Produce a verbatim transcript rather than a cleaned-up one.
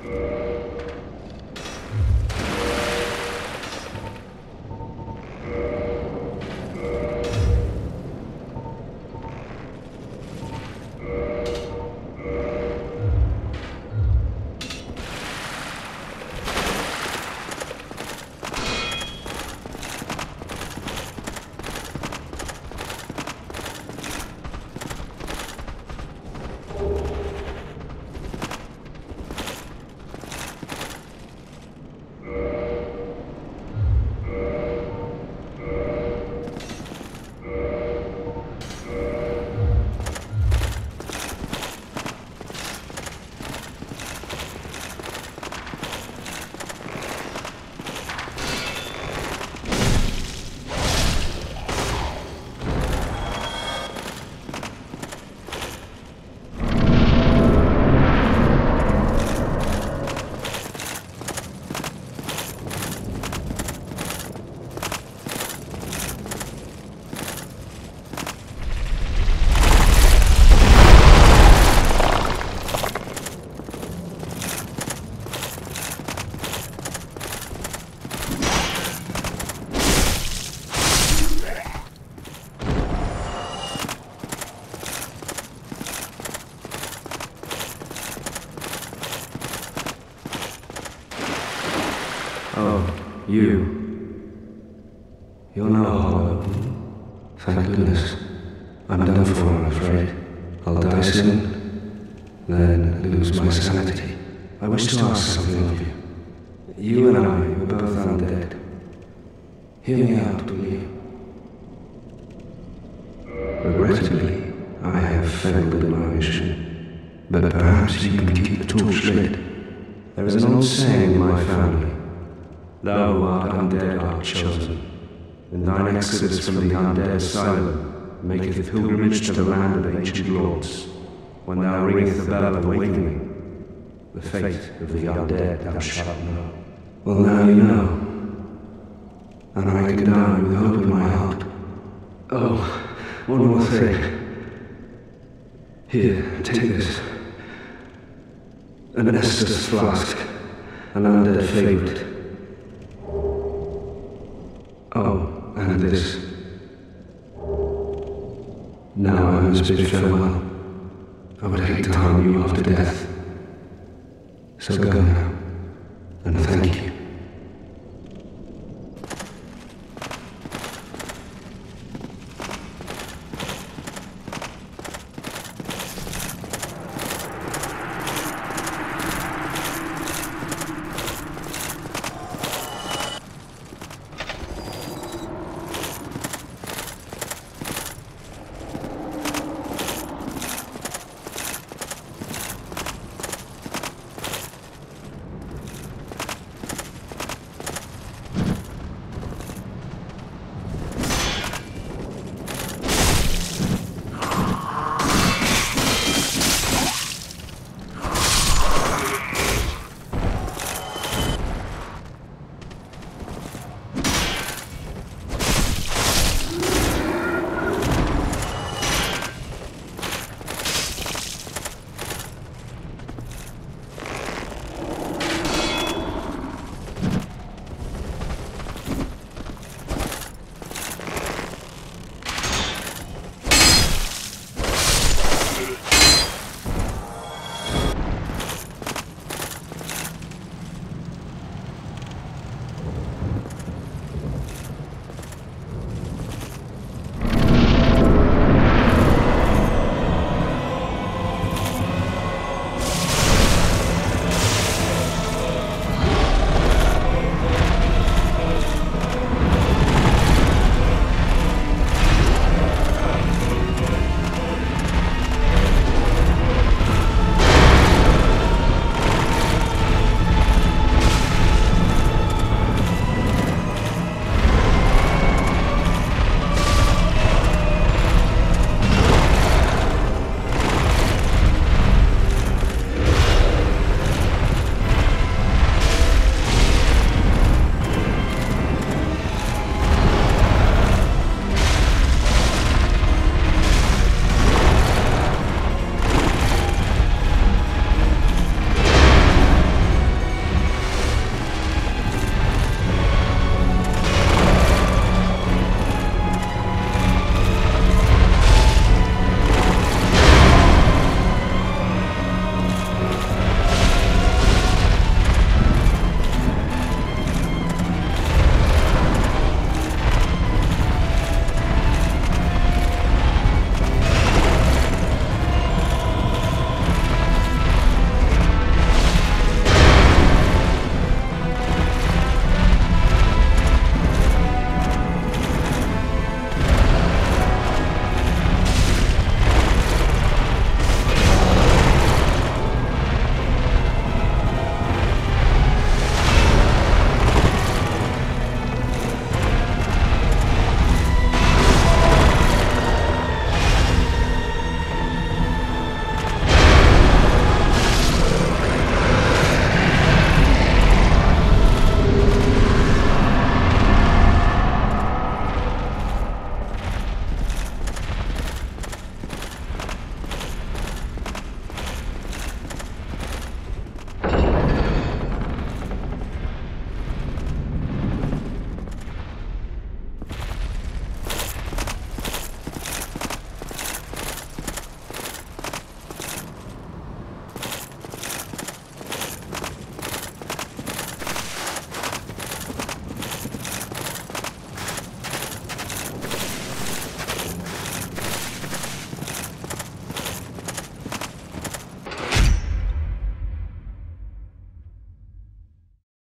Oh, you. You're not hollow. Thank goodness. I'm done for, I'm afraid. I'll die soon, then lose my sanity. I wish to ask something of you. You and I were both undead. Hear me out, will you? Regrettably, I have failed in my mission, but perhaps you can keep the torch lit. There is an old saying in my family: "Thou who art undead art chosen, and thine exodus from the undead asylum maketh pilgrimage to the land of ancient lords. When thou ringest the bell of awakening, the fate of the undead thou shalt know." Well, now you know, and I can die with hope in my heart. Oh, one more thing. Here, take this. An Estus flask, an undead favorite. Oh, and this. Now I must bid farewell. I would hate to harm you after death. So go now, and thank you.